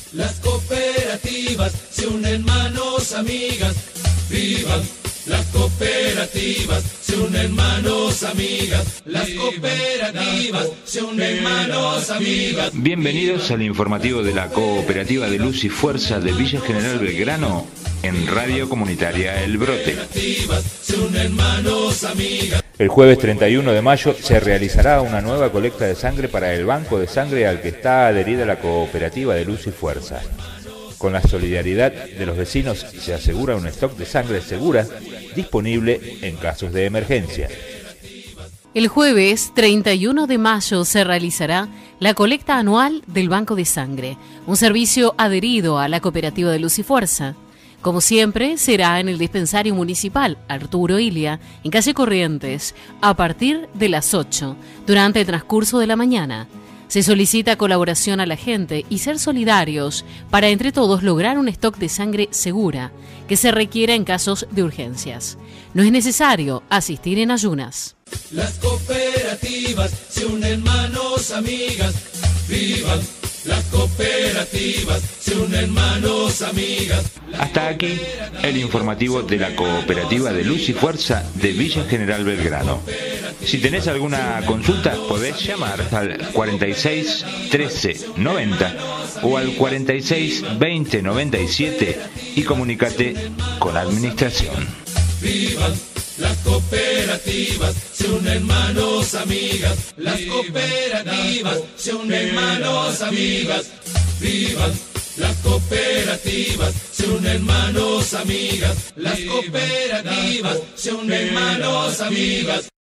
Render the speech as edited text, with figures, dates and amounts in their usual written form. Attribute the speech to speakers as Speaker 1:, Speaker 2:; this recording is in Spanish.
Speaker 1: Las cooperativas se unen manos amigas. Vivan las cooperativas, se unen manos amigas. Las cooperativas se unen manos amigas.
Speaker 2: Bienvenidos al informativo de la Cooperativa de Luz y Fuerza de Villa General Belgrano en Radio Comunitaria El Brote.
Speaker 1: Se unen manos amigas.
Speaker 3: El jueves 31 de mayo se realizará una nueva colecta de sangre para el banco de sangre al que está adherida la Cooperativa de Luz y Fuerza. Con la solidaridad de los vecinos se asegura un stock de sangre segura disponible en casos de emergencia.
Speaker 4: El jueves 31 de mayo se realizará la colecta anual del Banco de Sangre, un servicio adherido a la Cooperativa de Luz y Fuerza. Como siempre, será en el dispensario municipal Arturo Ilia, en calle Corrientes, a partir de las 8, durante el transcurso de la mañana. Se solicita colaboración a la gente y ser solidarios para entre todos lograr un stock de sangre segura que se requiera en casos de urgencias. No es necesario asistir en ayunas.
Speaker 1: Las cooperativas se unen manos amigas. Vivan las cooperativas, se unen manos amigas.
Speaker 2: Hasta aquí el informativo de la Cooperativa de Luz y Fuerza de Villa General Belgrano. Si tenés alguna consulta, podés llamar al 46 13 90 o al 46 20 97 y comunícate con la administración.
Speaker 1: Vivan las cooperativas, se unen manos amigas. Las cooperativas se unen manos amigas. Vivan las cooperativas, se unen manos amigas. Las cooperativas se unen manos amigas.